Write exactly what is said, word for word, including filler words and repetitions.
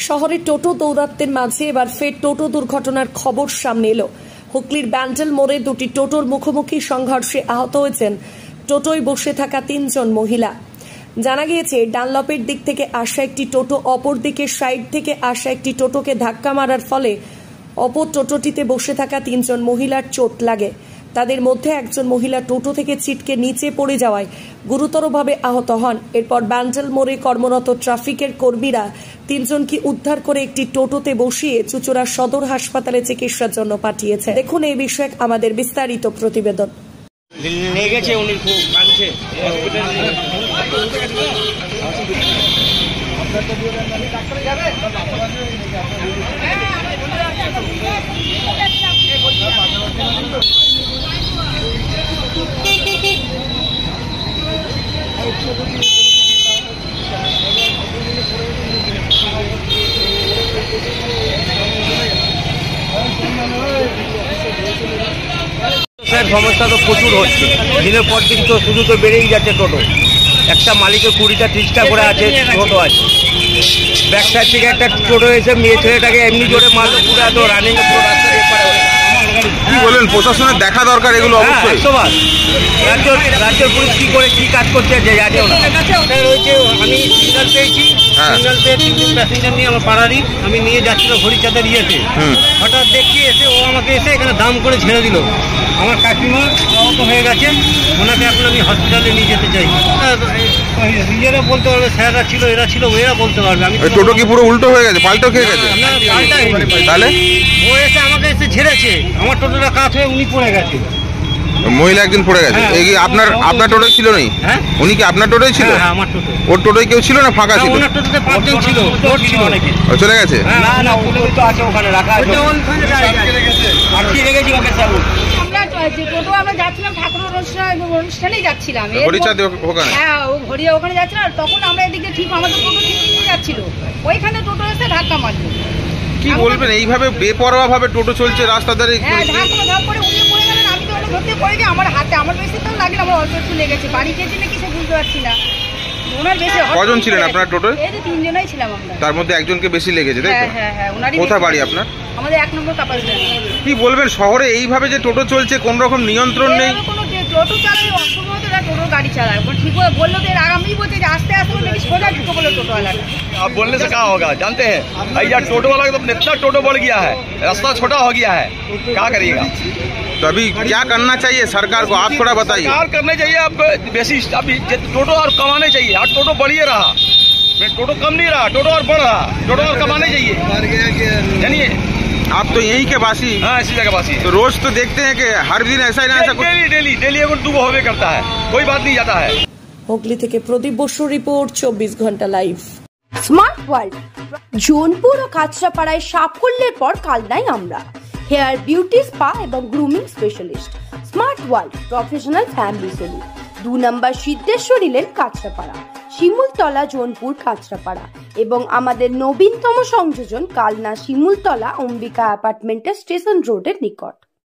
শহরে টোটো দৌরাত্মের মাঝে এবার ফের টোটো দুর্ঘটনার খবর সামনে এলো। হুগলির ব্যান্ডেল মোড়ে দুটি টোটোর মুখোমুখি সংঘর্ষে আহত হয়েছেন টোটোয় বসে থাকা তিনজন মহিলা। জানা গিয়েছে, ডানলপের দিক থেকে আসা একটি টোটো অপর দিকে সাইড থেকে আসা একটি টোটোকে ধাক্কা মারার ফলে অপর টোটোটিতে বসে থাকা তিনজন মহিলার চোট লাগে। তাদের মধ্যে একজন মহিলা টোটো থেকে ছিটকে নিচে পড়ে যাওয়ায় গুরুতরভাবে আহত হন। এরপর ব্যান্ডেল মোড়ে কর্মরত ট্রাফিকের কর্মীরা তিনজনকে উদ্ধার করে একটি টোটোতে বসিয়ে চুঁচুড়া সদর হাসপাতালে চিকিৎসার জন্য পাঠিয়েছে। দেখুন এই বিষয়ে আমাদের বিস্তারিত প্রতিবেদন। স্যার, সমস্যা তো প্রচুর হচ্ছে, দিনের পর দিন তো শুধু তো বেড়েই যাচ্ছে টোটো। একটা মালিকের কুড়িটা ত্রিশটা করে আছে টোটো আছে। ব্যাক সাইড থেকে একটা টোটো এসে মেয়ে ছেলেটাকে এমনি জোরে মারলো, পুরো এত রানিং কি বলেন, প্রশাসনের দেখা দরকার এগুলো অবশ্যই। একশোবার রাজ্য রাজ্যের পুলিশ কি করে কি কাজ করছে যে জানেও না। রয়েছে আমি সিগন্যাল পেয়েছি, সিগন্যাল পেয়ে তিন দিন প্যাসেঞ্জার নিয়ে আমার পাড়ারই আমি নিয়ে যাচ্ছিল হরিচাঁদের ইয়েতে। হঠাৎ দেখি এসে ও আমাকে এসে এখানে দাম করে ছেড়ে দিল। আমার কাকিমা আহত হয়ে গেছে, ওনাকে এখন আমি হসপিটালে নিয়ে যেতে চাই। নিজেরা বলতে পারবে, স্যাররা ছিল এরা ছিল এরা বলতে পারবে। আমি টোটো কি পুরো উল্টো হয়ে গেছে, পাল্টো খেয়ে গেছে? তাহলে ও এসে আমাকে এসে ছেড়েছে, আমার টোটোটা কাজ হয়ে উনি পড়ে গেছে। মহিলা একদিন পড়ে গেছে। এই কি আপনার আপনার টোটোই ছিল? নেই, উনি কি আপনার টোটোই ছিল? আমার টোটো। ওর টোটোয় কেউ ছিল না, ফাঁকা ছিল? ওনার টোটোতে পাঁচজন ছিল, লোড ছিল অনেকে। ও চলে গেছে? না না, পুরো তো আছে ওখানে রাখা আছে। আটকে রেখেছি ওকে স্যার। আমরা যে টোটো আমরা যাচ্ছিলাম ঠাকুরের অনুষ্ঠানেই যাচ্ছিলাম, হরিচাঁদ ওখানে। হ্যাঁ, হরিয়া ওখানে যাচ্ছিলাম। তখন আমরা এদিকে ঠিক আমাদের টোটো ঠিক নিয়ে যাচ্ছিল, ওইখানে টোটো এসে ধাক্কা মারলো। কি বলবেন, এইভাবে বেপরোয়া ভাবে টোটো চলছে রাস্তা ধারে? হ্যাঁ, ধাক্কা ধাপ করে উনি পড়ে গেলেন। আমি তো ওটা ধরতে পড়ে যাই, আমার হাতে আমার বেশি তো লাগে না, আমার অল্প একটু লেগেছে। বাড়ি খেয়েছি নাকি সে বুঝতে পারছি না। ওনার বেশি। কজন ছিলেন আপনার টোটোয়? এই যে তিনজনই ছিলাম আমরা। তার মধ্যে একজনকে বেশি লেগেছে, তাই তো? হ্যাঁ হ্যাঁ হ্যাঁ। ওনারই। কোথায় বাড়ি আপনার? আমাদের এক নম্বর কাপাসিয়া। কি বলবেন, শহরে এইভাবে যে টোটো চলছে, কোন রকম নিয়ন্ত্রণ নেই? কোনো টোটো চালায় অসম্ভব, টোটো গাড়ি চালায় ঠিক বললো তো। এর আগামী বলছে যে আস্তে আস্তে নাকি সোজা ঢুকে বললো টোটোওয়ালাটা। आप बोलने से क्या होगा, जानते हैं भाई, यार टोटो वाला तो इतना टोटो बढ़ गया है, रास्ता छोटा हो गया है, क्या करिएगा? तो अभी क्या करना चाहिए सरकार को, आप थोड़ा बताइए। सरकार करने चाहिए आपको बेसिस, अभी टोटो और कमाने चाहिए। आज टोटो बढ़िए रहा, टोटो कम नहीं रहा, टोटो और बढ़ रहा। टोटो और कमाने चाहिए, जानिए। आप तो यहीं के वासी? हाँ, इसी जगह वासी। तो रोज तो देखते हैं कि हर दिन ऐसा ही ना ऐसा कुछ? डेली डेली डेली अगर दो होवे करता है, कोई बात नहीं जाता है। হুগলি থেকে প্রদীপ বসুর রিপোর্ট, চব্বিশ ঘন্টা লাইভ। স্মার্ট ওয়ার্ল্ড জোনপুর ও কাঁচরাপাড়ায় সাফল্যের পর কালনায় আমরা হেয়ার বিউটি স্পা এবং grooming specialist. Smart world professional family salon, দু নম্বর সিদ্ধেশ্বরী লেন কাঁচরাপাড়া, শিমুলতলা জোনপুর কাঁচরাপাড়া এবং আমাদের নবীনতম সংযোজন কালনা শিমুলতলা অম্বিকা অ্যাপার্টমেন্টের স্টেশন রোডের নিকট।